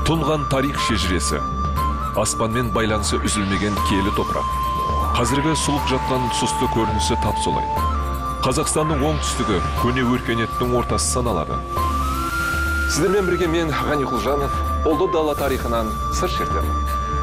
Тұнған тарих шежіресі, аспанмен байланысы үзілмеген киелі топырақ. Қазіргі сұлық жатқан сұсты көрінісі тап солай. Қазақстанның оңтүстігі көне өркениеттің ортасы саналады. Сіздермен бірге мен Ғани Құлжанов, ұлы дала тарихынан сыр шертемін.